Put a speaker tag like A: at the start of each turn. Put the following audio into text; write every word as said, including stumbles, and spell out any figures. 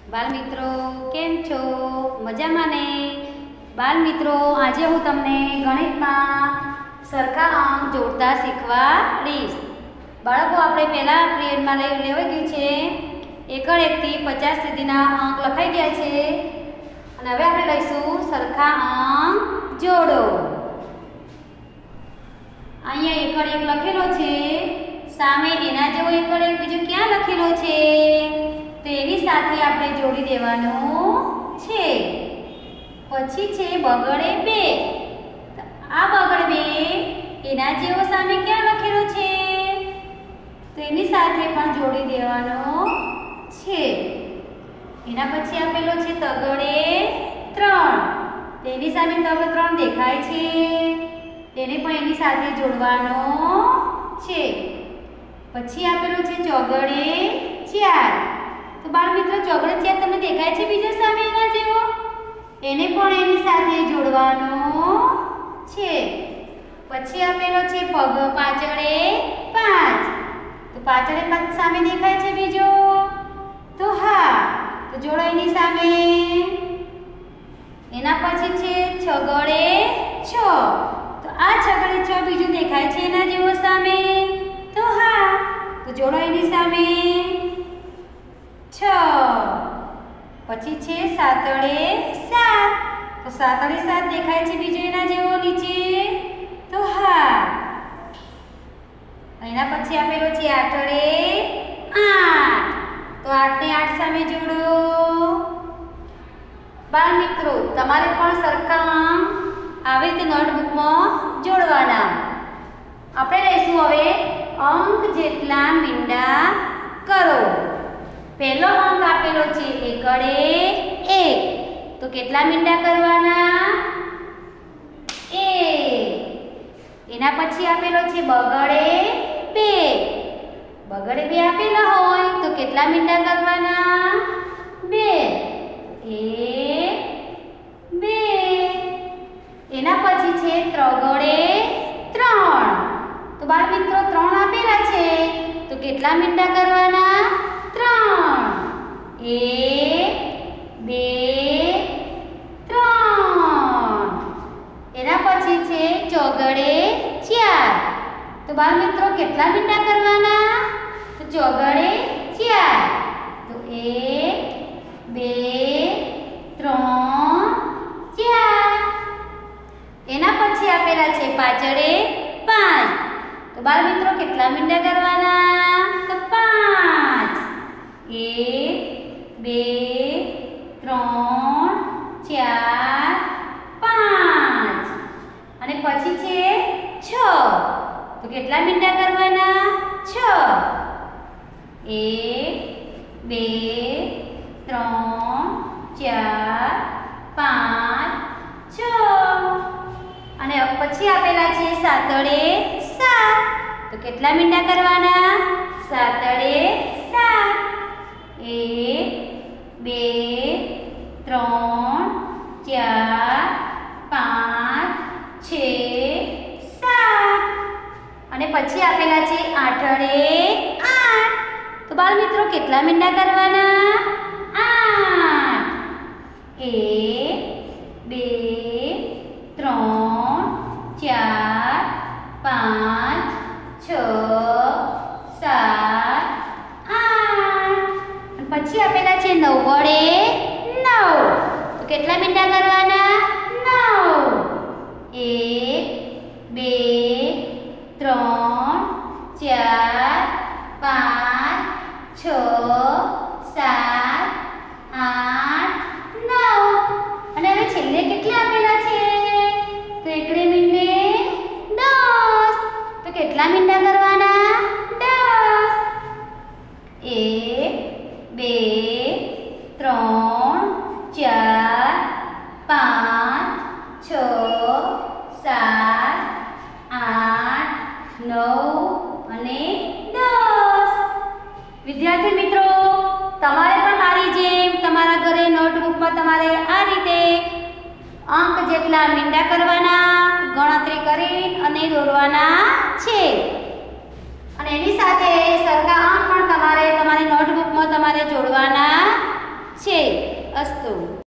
A: બાળમિત્રો કેમ છો? મજામાં ને? બાળમિત્રો આજે હું તમને ગણિતમાં સરખા અંક જોડતા શીખવાડીશ. બાળકો આપણે પહેલા પિરિયડમાં લઈ લેવાઈ ગયું છે એકડ એકથી પચાસ સુધીના અંક લખાઈ ગયા છે અને હવે આપણે લઈશું સરખા અંક જોડો. અહીંયા એકડ એક લખેલો છે, સામે એના જેવો એકડ એક બીજો ક્યાં લખેલો છે તો એની સાથે આપણે જોડી દેવાનું છે. પછી છે બગડે બે, આ બગડે બે એના જેવો સામે ક્યાં લખેલો છે તો એની સાથે પણ જોડી દેવાનો છે. એના પછી આપેલો છે તગડે ત્રણ, તેની સામે તગડ ત્રણ દેખાય છે, તેને પણ એની સાથે જોડવાનો છે. પછી આપેલો છે ચોગડે ચાર, તો બાળમિત્રો ચોગડે ચાર તમને દેખાય છે બીજો સામે એના જેવો, એને પણ એની સાથે જોડવાનો છે. પછી આપેલો છે પગ પાછળે પાંચ, તો પાછળે પાંચ સામે દેખાય છે બીજો તો હા તો જોડો એની સામે. એના પછી છે છગડે છ, તો આ છગડે છ બીજું દેખાય છે એના જેવો સામે તો હા તો જોડો એની સામે છ. પછી છે સાતડે સાત, તો સાતડે સાત દેખાય છે બીજો એના જેવો નીચે તો હા. એના પછી આપેલો છે આઠડે આઠ, તો આઠ ને આઠ સામે જોડો. બાળમિત્રો તમારે પણ સરખા આવી રીતે નોટબુકમાં જોડવાના. આપણે લઈશું હવે અંક જેટલા મીંડા કરો. પહેલો અંક આપેલો છે એકડે એક, તો કેટલા મીંડા કરવાના? એક. એના પછી આપેલો છે બગડે બે, બગડે બે આપેલા હોય તો કેટલા મીંડા કરવાના? બે. એક બે. એના પછી છે ત્રગડે ત્રણ, તો બાળમિત્રો ત્રણ આપેલા છે તો કેટલા મીંડા કરવાના? ત્રણ. એક બે ત્રણ. એના પછી છે ચોગડે ચાર, તો બાળમિત્રો કેટલા મીંડા કરવાના? તો ચોગડે ચાર, તો એક બે ત્રણ ચાર. એના પછી આપેલા છે પાછળે પાંચ, તો બાળમિત્રો કેટલા મીંડા કરવાના? તો પાંચ. એક બે ત્રણ ચાર પાંચ. અને પછી છે છ, તો કેટલા મીંડા કરવાના? છ. એક બે ત્રણ ચાર પાંચ છ. અને પછી આપેલા છે સાતડે સાત, તો કેટલા મીંડા કરવાના? સાતડે સાત. એક બે ત્રણ ચાર પાંચ છ સાત. અને પછી આપેલા છે આઠડે આઠ, તો બાળમિત્રો કેટલા મીંડા કરવાના? આઠ. એક બે ત્રણ ચાર પાંચ છ સાત આઠ. પછી આપેલા છે નવ વડે નવ, તો કેટલા મીંડા કરવાના? નવ. એક બે ત્રણ ચાર પાંચ છ સાત આઠ નવ. અને હવે છેલ્લે કેટલા આપેલા છે તો એકડે મીંડે દસ, તો કેટલા મીંડા કરવાના? દસ. એક બે ત્રણ ચાર પાંચ છ સાત આઠ નવ અને દસ. વિદ્યાર્થી મિત્રો તમારે પણ મારી જેમ તમારા ઘરે નોટબુકમાં તમારે આ રીતે અંક જેટલા મીંડા કરવાના, ગણતરી કરી અને દોરવાના છે. અને એની સાથે સરખા અંક પણ તમારે તમારી નોટબુકમાં તમારે જોડવાના છે. અસ્તુ.